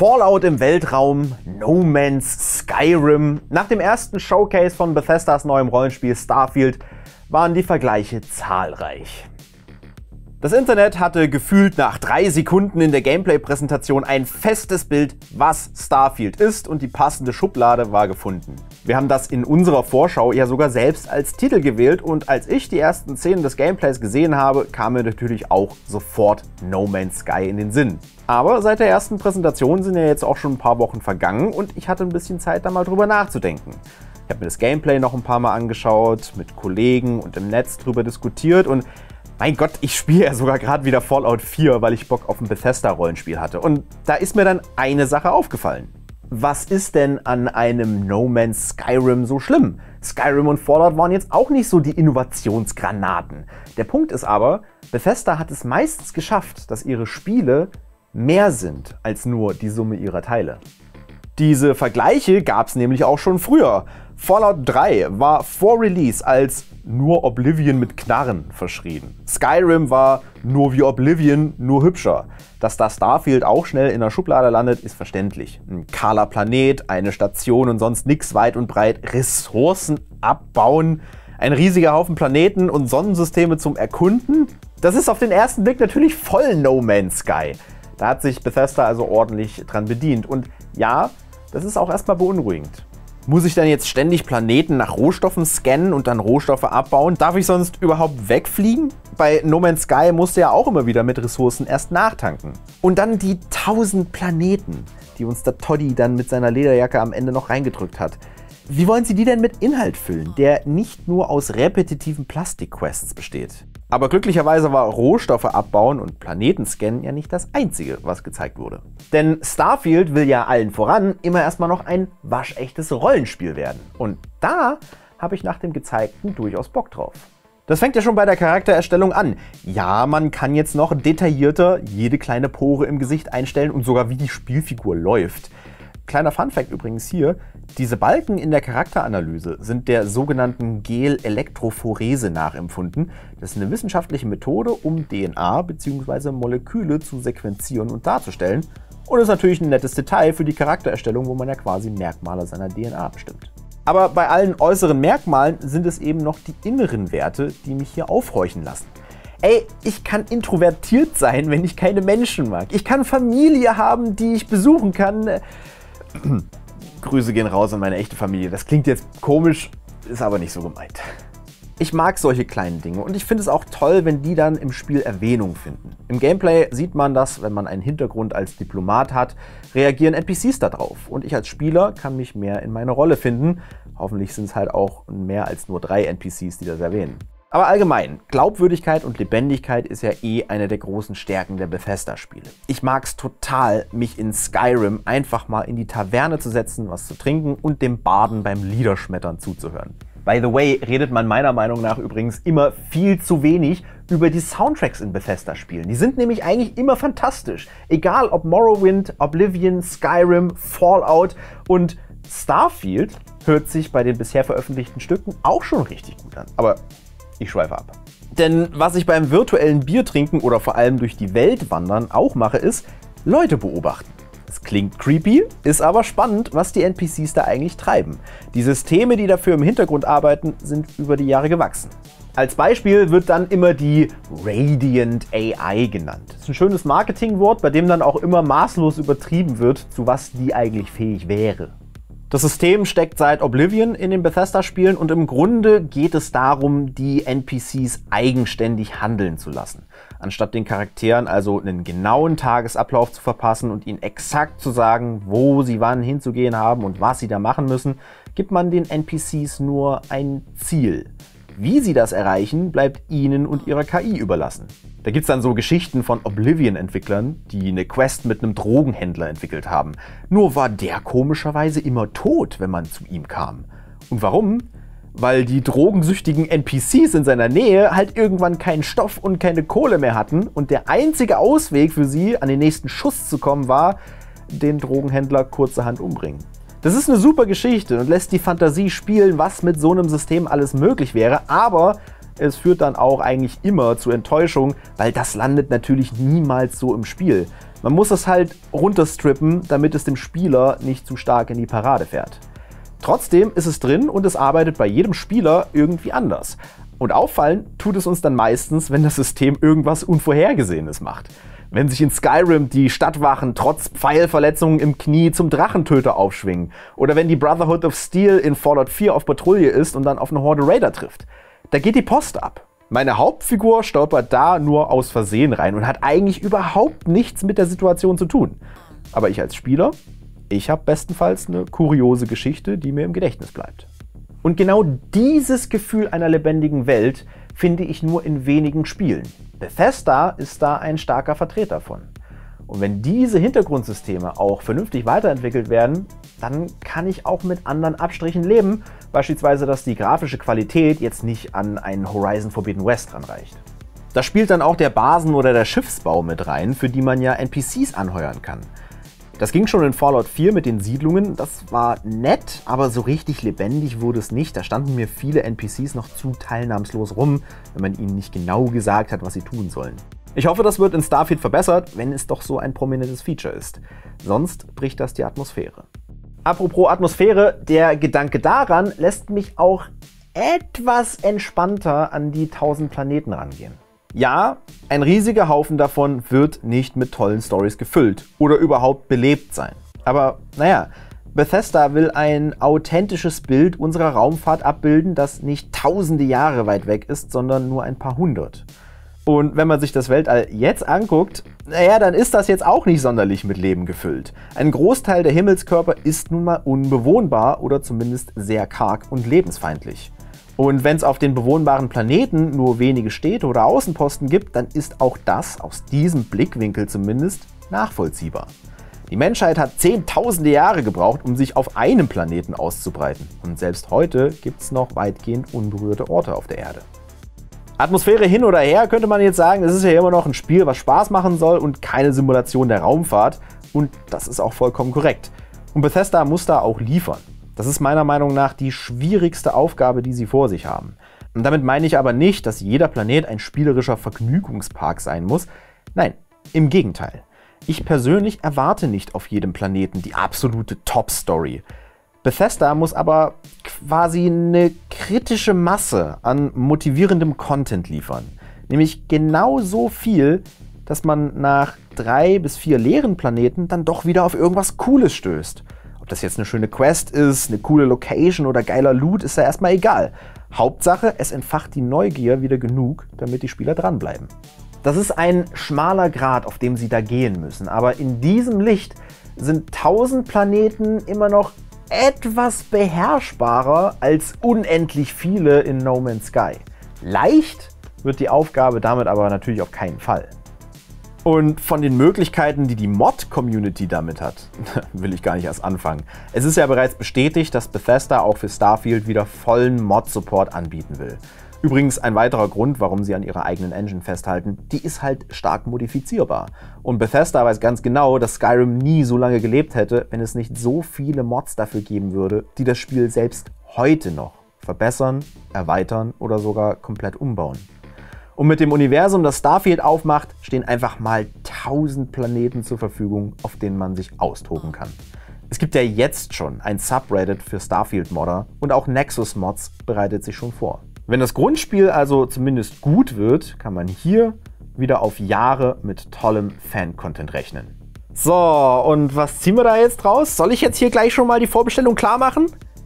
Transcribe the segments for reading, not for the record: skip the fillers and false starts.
Fallout im Weltraum, No Man's Skyrim. Nach dem ersten Showcase von Bethesdas neuem Rollenspiel Starfield waren die Vergleiche zahlreich. Das Internet hatte gefühlt nach 3 Sekunden in der Gameplay-Präsentation ein festes Bild, was Starfield ist, und die passende Schublade war gefunden. Wir haben das in unserer Vorschau ja sogar selbst als Titel gewählt, und als ich die ersten Szenen des Gameplays gesehen habe, kam mir natürlich auch sofort No Man's Sky in den Sinn. Aber seit der ersten Präsentation sind ja jetzt auch schon ein paar Wochen vergangen und ich hatte ein bisschen Zeit, da mal drüber nachzudenken. Ich habe mir das Gameplay noch ein paar Mal angeschaut, mit Kollegen und im Netz drüber diskutiert, und mein Gott, ich spiele ja sogar gerade wieder Fallout 4, weil ich Bock auf ein Bethesda-Rollenspiel hatte. Und da ist mir dann eine Sache aufgefallen. Was ist denn an einem No Man's Skyrim so schlimm? Skyrim und Fallout waren jetzt auch nicht so die Innovationsgranaten. Der Punkt ist aber, Bethesda hat es meistens geschafft, dass ihre Spiele mehr sind als nur die Summe ihrer Teile. Diese Vergleiche gab es nämlich auch schon früher. Fallout 3 war vor Release als nur Oblivion mit Knarren verschrien. Skyrim war nur wie Oblivion, nur hübscher. Dass da Starfield auch schnell in der Schublade landet, ist verständlich. Ein kahler Planet, eine Station und sonst nix, weit und breit. Ressourcen abbauen, ein riesiger Haufen Planeten und Sonnensysteme zum Erkunden. Das ist auf den ersten Blick natürlich voll No Man's Sky. Da hat sich Bethesda also ordentlich dran bedient. Und ja, das ist auch erstmal beunruhigend. Muss ich dann jetzt ständig Planeten nach Rohstoffen scannen und dann Rohstoffe abbauen? Darf ich sonst überhaupt wegfliegen? Bei No Man's Sky musste ja auch immer wieder mit Ressourcen erst nachtanken. Und dann die 1000 Planeten, die uns der Toddy dann mit seiner Lederjacke am Ende noch reingedrückt hat. Wie wollen sie die denn mit Inhalt füllen, der nicht nur aus repetitiven Plastikquests besteht? Aber glücklicherweise war Rohstoffe abbauen und Planetenscannen ja nicht das Einzige, was gezeigt wurde. Denn Starfield will ja allen voran immer erstmal noch ein waschechtes Rollenspiel werden. Und da habe ich nach dem Gezeigten durchaus Bock drauf. Das fängt ja schon bei der Charaktererstellung an. Ja, man kann jetzt noch detaillierter jede kleine Pore im Gesicht einstellen und sogar wie die Spielfigur läuft. Kleiner Funfact übrigens hier: Diese Balken in der Charakteranalyse sind der sogenannten Gel-Elektrophorese nachempfunden. Das ist eine wissenschaftliche Methode, um DNA bzw. Moleküle zu sequenzieren und darzustellen. Und ist natürlich ein nettes Detail für die Charaktererstellung, wo man ja quasi Merkmale seiner DNA bestimmt. Aber bei allen äußeren Merkmalen sind es eben noch die inneren Werte, die mich hier aufhorchen lassen. Ey, ich kann introvertiert sein, wenn ich keine Menschen mag. Ich kann Familie haben, die ich besuchen kann. Grüße gehen raus an meine echte Familie. Das klingt jetzt komisch, ist aber nicht so gemeint. Ich mag solche kleinen Dinge und ich finde es auch toll, wenn die dann im Spiel Erwähnung finden. Im Gameplay sieht man das, wenn man einen Hintergrund als Diplomat hat, reagieren NPCs da drauf. Und ich als Spieler kann mich mehr in meine Rolle finden. Hoffentlich sind es halt auch mehr als nur 3 NPCs, die das erwähnen. Aber allgemein, Glaubwürdigkeit und Lebendigkeit ist ja eh eine der großen Stärken der Bethesda-Spiele. Ich mag es total, mich in Skyrim einfach mal in die Taverne zu setzen, was zu trinken und dem Barden beim Liederschmettern zuzuhören. By the way, redet man meiner Meinung nach übrigens immer viel zu wenig über die Soundtracks in Bethesda-Spielen. Die sind nämlich eigentlich immer fantastisch. Egal ob Morrowind, Oblivion, Skyrim, Fallout und Starfield hört sich bei den bisher veröffentlichten Stücken auch schon richtig gut an. Aber ich schweife ab. Denn was ich beim virtuellen Biertrinken oder vor allem durch die Welt wandern auch mache, ist Leute beobachten. Es klingt creepy, ist aber spannend, was die NPCs da eigentlich treiben. Die Systeme, die dafür im Hintergrund arbeiten, sind über die Jahre gewachsen. Als Beispiel wird dann immer die Radiant AI genannt. Das ist ein schönes Marketingwort, bei dem dann auch immer maßlos übertrieben wird, zu was die eigentlich fähig wäre. Das System steckt seit Oblivion in den Bethesda-Spielen und im Grunde geht es darum, die NPCs eigenständig handeln zu lassen. Anstatt den Charakteren also einen genauen Tagesablauf zu verpassen und ihnen exakt zu sagen, wo sie wann hinzugehen haben und was sie da machen müssen, gibt man den NPCs nur ein Ziel. Wie sie das erreichen, bleibt ihnen und ihrer KI überlassen. Da gibt es dann so Geschichten von Oblivion-Entwicklern, die eine Quest mit einem Drogenhändler entwickelt haben. Nur war der komischerweise immer tot, wenn man zu ihm kam. Und warum? Weil die drogensüchtigen NPCs in seiner Nähe halt irgendwann keinen Stoff und keine Kohle mehr hatten und der einzige Ausweg für sie, an den nächsten Schuss zu kommen, war, den Drogenhändler kurzerhand umbringen. Das ist eine super Geschichte und lässt die Fantasie spielen, was mit so einem System alles möglich wäre, aber es führt dann auch eigentlich immer zu Enttäuschung, weil das landet natürlich niemals so im Spiel. Man muss es halt runterstrippen, damit es dem Spieler nicht zu stark in die Parade fährt. Trotzdem ist es drin und es arbeitet bei jedem Spieler irgendwie anders. Und auffallen tut es uns dann meistens, wenn das System irgendwas Unvorhergesehenes macht. Wenn sich in Skyrim die Stadtwachen trotz Pfeilverletzungen im Knie zum Drachentöter aufschwingen. Oder wenn die Brotherhood of Steel in Fallout 4 auf Patrouille ist und dann auf eine Horde Raider trifft. Da geht die Post ab. Meine Hauptfigur stolpert da nur aus Versehen rein und hat eigentlich überhaupt nichts mit der Situation zu tun. Aber ich als Spieler, ich habe bestenfalls eine kuriose Geschichte, die mir im Gedächtnis bleibt. Und genau dieses Gefühl einer lebendigen Welt finde ich nur in wenigen Spielen. Bethesda ist da ein starker Vertreter von. Und wenn diese Hintergrundsysteme auch vernünftig weiterentwickelt werden, dann kann ich auch mit anderen Abstrichen leben, beispielsweise, dass die grafische Qualität jetzt nicht an einen Horizon Forbidden West ranreicht. Da spielt dann auch der Basen- oder der Schiffsbau mit rein, für die man ja NPCs anheuern kann. Das ging schon in Fallout 4 mit den Siedlungen, das war nett, aber so richtig lebendig wurde es nicht. Da standen mir viele NPCs noch zu teilnahmslos rum, wenn man ihnen nicht genau gesagt hat, was sie tun sollen. Ich hoffe, das wird in Starfield verbessert, wenn es doch so ein prominentes Feature ist. Sonst bricht das die Atmosphäre. Apropos Atmosphäre, der Gedanke daran lässt mich auch etwas entspannter an die 1000 Planeten rangehen. Ja, ein riesiger Haufen davon wird nicht mit tollen Storys gefüllt oder überhaupt belebt sein. Aber naja, Bethesda will ein authentisches Bild unserer Raumfahrt abbilden, das nicht tausende Jahre weit weg ist, sondern nur ein paar hundert. Und wenn man sich das Weltall jetzt anguckt, naja, dann ist das jetzt auch nicht sonderlich mit Leben gefüllt. Ein Großteil der Himmelskörper ist nun mal unbewohnbar oder zumindest sehr karg und lebensfeindlich. Und wenn es auf den bewohnbaren Planeten nur wenige Städte oder Außenposten gibt, dann ist auch das, aus diesem Blickwinkel zumindest, nachvollziehbar. Die Menschheit hat zehntausende Jahre gebraucht, um sich auf einem Planeten auszubreiten. Und selbst heute gibt es noch weitgehend unberührte Orte auf der Erde. Atmosphäre hin oder her könnte man jetzt sagen, es ist ja immer noch ein Spiel, was Spaß machen soll und keine Simulation der Raumfahrt. Und das ist auch vollkommen korrekt. Und Bethesda muss da auch liefern. Das ist meiner Meinung nach die schwierigste Aufgabe, die sie vor sich haben. Und damit meine ich aber nicht, dass jeder Planet ein spielerischer Vergnügungspark sein muss. Nein, im Gegenteil. Ich persönlich erwarte nicht auf jedem Planeten die absolute Top-Story. Bethesda muss aber quasi eine kritische Masse an motivierendem Content liefern. Nämlich genau so viel, dass man nach 3 bis 4 leeren Planeten dann doch wieder auf irgendwas Cooles stößt. Ob das jetzt eine schöne Quest ist, eine coole Location oder geiler Loot, ist ja erstmal egal. Hauptsache, es entfacht die Neugier wieder genug, damit die Spieler dranbleiben. Das ist ein schmaler Grat, auf dem sie da gehen müssen. Aber in diesem Licht sind 1000 Planeten immer noch etwas beherrschbarer als unendlich viele in No Man's Sky. Leicht wird die Aufgabe damit aber natürlich auf keinen Fall. Und von den Möglichkeiten, die die Mod-Community damit hat, will ich gar nicht erst anfangen. Es ist ja bereits bestätigt, dass Bethesda auch für Starfield wieder vollen Mod-Support anbieten will. Übrigens ein weiterer Grund, warum sie an ihrer eigenen Engine festhalten, die ist halt stark modifizierbar. Und Bethesda weiß ganz genau, dass Skyrim nie so lange gelebt hätte, wenn es nicht so viele Mods dafür geben würde, die das Spiel selbst heute noch verbessern, erweitern oder sogar komplett umbauen. Und mit dem Universum, das Starfield aufmacht, stehen einfach mal 1000 Planeten zur Verfügung, auf denen man sich austoben kann. Es gibt ja jetzt schon ein Subreddit für Starfield-Modder und auch Nexus-Mods bereitet sich schon vor. Wenn das Grundspiel also zumindest gut wird, kann man hier wieder auf Jahre mit tollem Fan-Content rechnen. So, und was ziehen wir da jetzt raus? Soll ich jetzt hier gleich schon mal die Vorbestellung klar machen?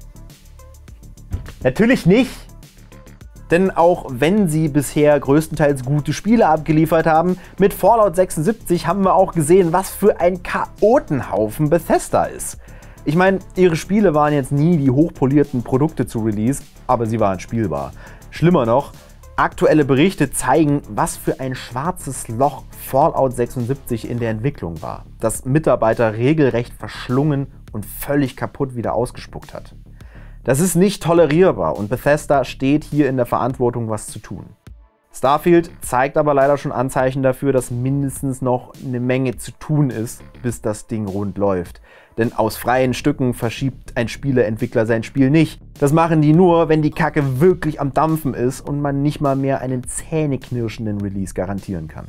Natürlich nicht! Denn auch wenn sie bisher größtenteils gute Spiele abgeliefert haben, mit Fallout 76 haben wir auch gesehen, was für ein Chaotenhaufen Bethesda ist. Ich meine, ihre Spiele waren jetzt nie die hochpolierten Produkte zu Release, aber sie waren spielbar. Schlimmer noch, aktuelle Berichte zeigen, was für ein schwarzes Loch Fallout 76 in der Entwicklung war, das Mitarbeiter regelrecht verschlungen und völlig kaputt wieder ausgespuckt hat. Das ist nicht tolerierbar und Bethesda steht hier in der Verantwortung, was zu tun. Starfield zeigt aber leider schon Anzeichen dafür, dass mindestens noch eine Menge zu tun ist, bis das Ding rund läuft. Denn aus freien Stücken verschiebt ein Spieleentwickler sein Spiel nicht. Das machen die nur, wenn die Kacke wirklich am Dampfen ist und man nicht mal mehr einen zähneknirschenden Release garantieren kann.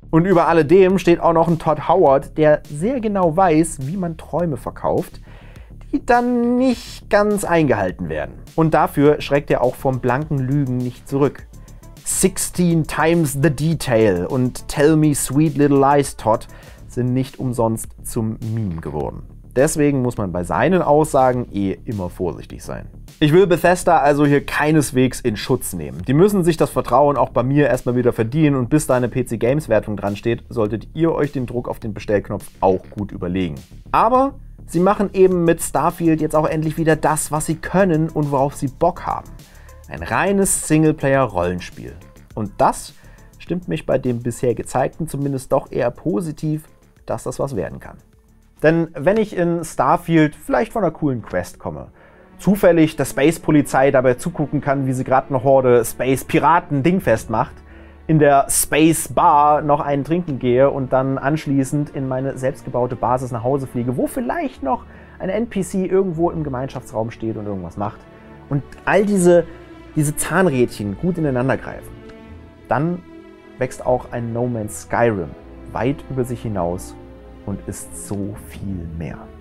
Und über alledem steht auch noch ein Todd Howard, der sehr genau weiß, wie man Träume verkauft, die dann nicht ganz eingehalten werden. Und dafür schreckt er auch vom blanken Lügen nicht zurück. 16 times the detail und Tell me sweet little lies, Todd, sind nicht umsonst zum Meme geworden. Deswegen muss man bei seinen Aussagen immer vorsichtig sein. Ich will Bethesda also hier keineswegs in Schutz nehmen. Die müssen sich das Vertrauen auch bei mir erstmal wieder verdienen und bis da eine PC Games Wertung dran steht, solltet ihr euch den Druck auf den Bestellknopf auch gut überlegen. Aber sie machen eben mit Starfield jetzt auch endlich wieder das, was sie können und worauf sie Bock haben. Ein reines Singleplayer-Rollenspiel. Und das stimmt mich bei dem bisher gezeigten zumindest doch eher positiv, dass das was werden kann. Denn wenn ich in Starfield vielleicht von einer coolen Quest komme, zufällig der Space-Polizei dabei zugucken kann, wie sie gerade eine Horde Space-Piraten dingfest macht, in der Space Bar noch einen trinken gehe und dann anschließend in meine selbstgebaute Basis nach Hause fliege, wo vielleicht noch ein NPC irgendwo im Gemeinschaftsraum steht und irgendwas macht und all diese Zahnrädchen gut ineinander greifen, dann wächst auch ein No Man's Skyrim weit über sich hinaus und ist so viel mehr.